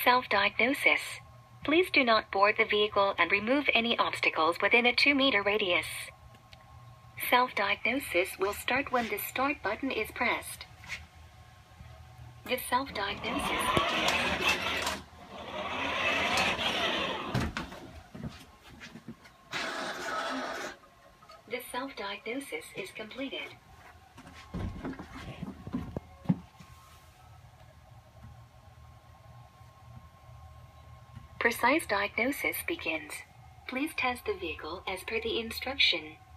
Self-diagnosis. Please do not board the vehicle and remove any obstacles within a 2-meter radius. Self-diagnosis will start when the start button is pressed. The self-diagnosis begins. The self-diagnosis is completed. Precise diagnosis begins. Please test the vehicle as per the instruction.